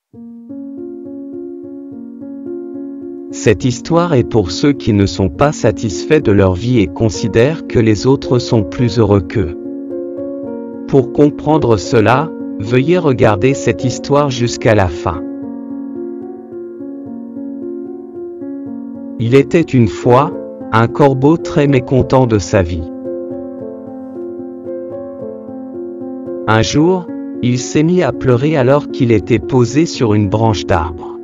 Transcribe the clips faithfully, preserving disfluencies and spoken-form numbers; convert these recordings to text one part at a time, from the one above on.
Cette histoire est pour ceux qui ne sont pas satisfaits de leur vie et considèrent que les autres sont plus heureux qu'eux. Pour comprendre cela, veuillez regarder cette histoire jusqu'à la fin. Il était une fois un corbeau très mécontent de sa vie. Un jour, il s'est mis à pleurer alors qu'il était posé sur une branche d'arbre.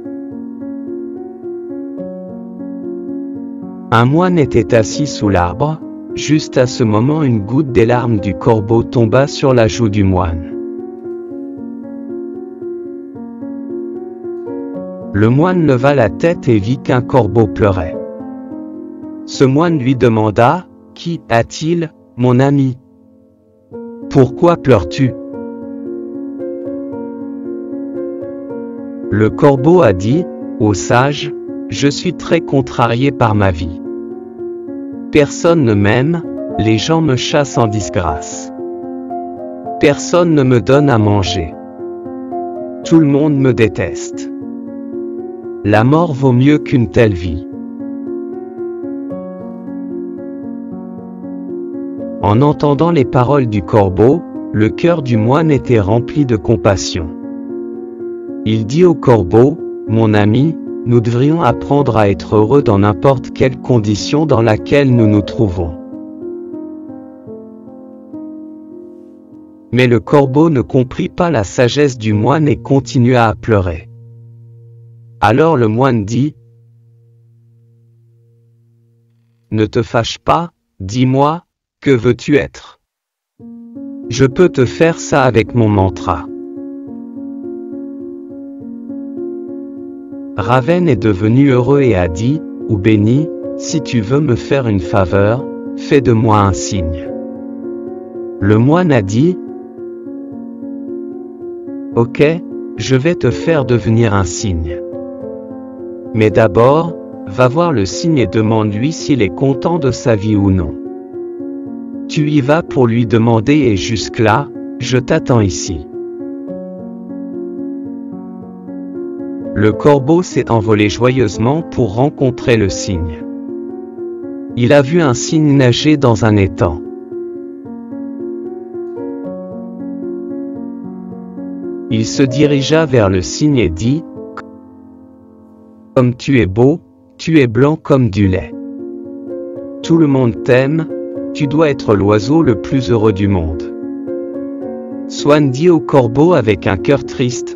Un moine était assis sous l'arbre. Juste à ce moment, une goutte des larmes du corbeau tomba sur la joue du moine. Le moine leva la tête et vit qu'un corbeau pleurait. Ce moine lui demanda, « Qui a-t-il, mon ami? Pourquoi pleures-tu » Le corbeau a dit, « Ô sage, je suis très contrarié par ma vie. Personne ne m'aime, les gens me chassent en disgrâce. Personne ne me donne à manger. Tout le monde me déteste. La mort vaut mieux qu'une telle vie. » En entendant les paroles du corbeau, le cœur du moine était rempli de compassion. Il dit au corbeau, « Mon ami, nous devrions apprendre à être heureux dans n'importe quelle condition dans laquelle nous nous trouvons. » Mais le corbeau ne comprit pas la sagesse du moine et continua à pleurer. Alors le moine dit, « Ne te fâche pas, dis-moi, que veux-tu être? Je peux te faire ça avec mon mantra. » Ravenne est devenu heureux et a dit, « Ou béni, si tu veux me faire une faveur, fais de moi un signe. » Le moine a dit, « Ok, je vais te faire devenir un signe. Mais d'abord, va voir le signe et demande-lui s'il est content de sa vie ou non. Tu y vas pour lui demander et jusque-là, je t'attends ici. » Le corbeau s'est envolé joyeusement pour rencontrer le cygne. Il a vu un cygne nager dans un étang. Il se dirigea vers le cygne et dit, « Comme tu es beau, tu es blanc comme du lait. Tout le monde t'aime, tu dois être l'oiseau le plus heureux du monde. » Swan dit au corbeau avec un cœur triste,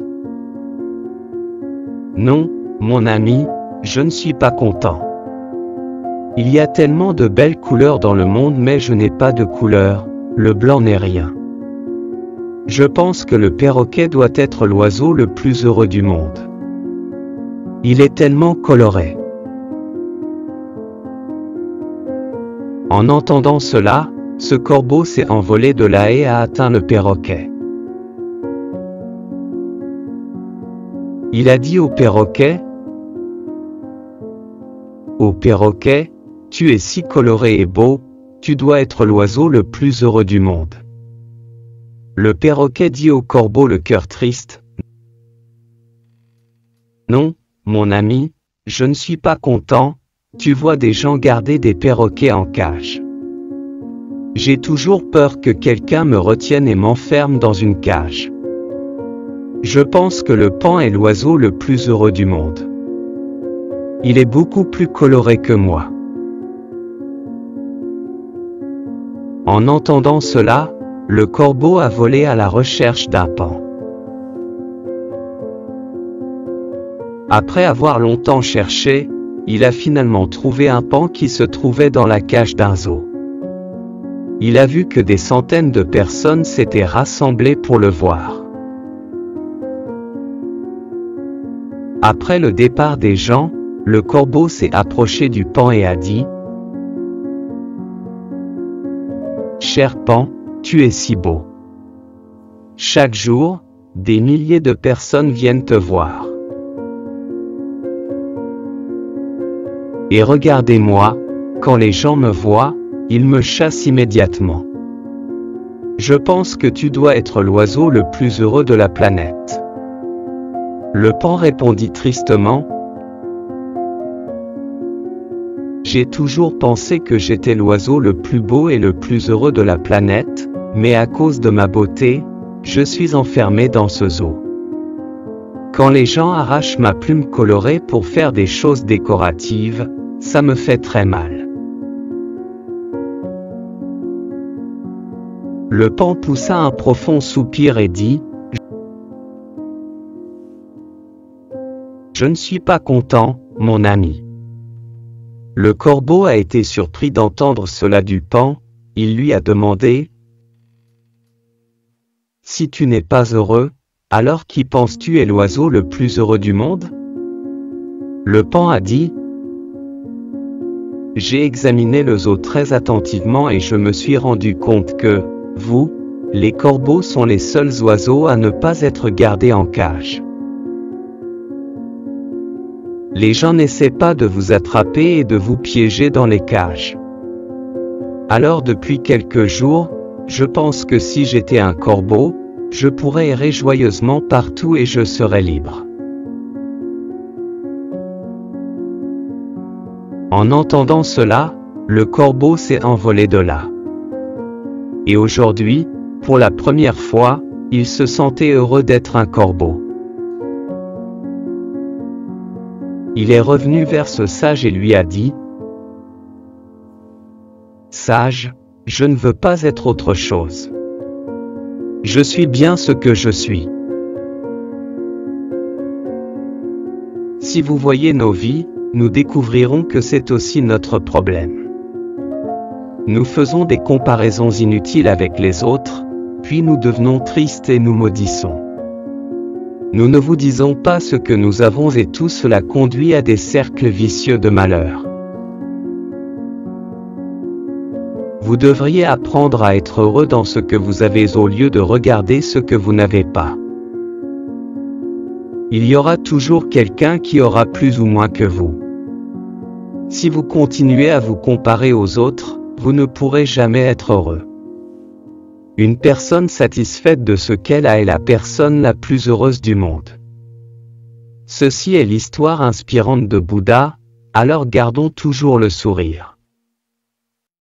« Non, mon ami, je ne suis pas content. Il y a tellement de belles couleurs dans le monde mais je n'ai pas de couleur, le blanc n'est rien. Je pense que le perroquet doit être l'oiseau le plus heureux du monde. Il est tellement coloré. » En entendant cela, ce corbeau s'est envolé de là et a atteint le perroquet. Il a dit au perroquet, « Ô perroquet, tu es si coloré et beau, tu dois être l'oiseau le plus heureux du monde. » Le perroquet dit au corbeau le cœur triste, « Non, mon ami, je ne suis pas content, tu vois des gens garder des perroquets en cage. J'ai toujours peur que quelqu'un me retienne et m'enferme dans une cage. Je pense que le paon est l'oiseau le plus heureux du monde. Il est beaucoup plus coloré que moi. » En entendant cela, le corbeau a volé à la recherche d'un paon. Après avoir longtemps cherché, il a finalement trouvé un paon qui se trouvait dans la cage d'un zoo. Il a vu que des centaines de personnes s'étaient rassemblées pour le voir. Après le départ des gens, le corbeau s'est approché du paon et a dit, « Cher paon, tu es si beau. Chaque jour, des milliers de personnes viennent te voir. Et regardez-moi, quand les gens me voient, ils me chassent immédiatement. Je pense que tu dois être l'oiseau le plus heureux de la planète. » Le paon répondit tristement. J'ai toujours pensé que j'étais l'oiseau le plus beau et le plus heureux de la planète, mais à cause de ma beauté, je suis enfermé dans ce zoo. Quand les gens arrachent ma plume colorée pour faire des choses décoratives, ça me fait très mal. Le paon poussa un profond soupir et dit : Je ne suis pas content, mon ami. Le corbeau a été surpris d'entendre cela du paon. Il lui a demandé : Si tu n'es pas heureux, alors qui penses-tu est l'oiseau le plus heureux du monde ? Le paon a dit : J'ai examiné le zoo très attentivement et je me suis rendu compte que, vous, les corbeaux sont les seuls oiseaux à ne pas être gardés en cage. Les gens n'essaient pas de vous attraper et de vous piéger dans les cages. Alors depuis quelques jours, je pense que si j'étais un corbeau, je pourrais errer joyeusement partout et je serais libre. En entendant cela, le corbeau s'est envolé de là. Et aujourd'hui, pour la première fois, il se sentait heureux d'être un corbeau. Il est revenu vers ce sage et lui a dit : Sage, je ne veux pas être autre chose. Je suis bien ce que je suis. Si vous voyez nos vies, nous découvrirons que c'est aussi notre problème. Nous faisons des comparaisons inutiles avec les autres, puis nous devenons tristes et nous maudissons. Nous ne vous disons pas ce que nous avons et tout cela conduit à des cercles vicieux de malheur. Vous devriez apprendre à être heureux dans ce que vous avez au lieu de regarder ce que vous n'avez pas. Il y aura toujours quelqu'un qui aura plus ou moins que vous. Si vous continuez à vous comparer aux autres, vous ne pourrez jamais être heureux. Une personne satisfaite de ce qu'elle a est la personne la plus heureuse du monde. Ceci est l'histoire inspirante de Bouddha, alors gardons toujours le sourire.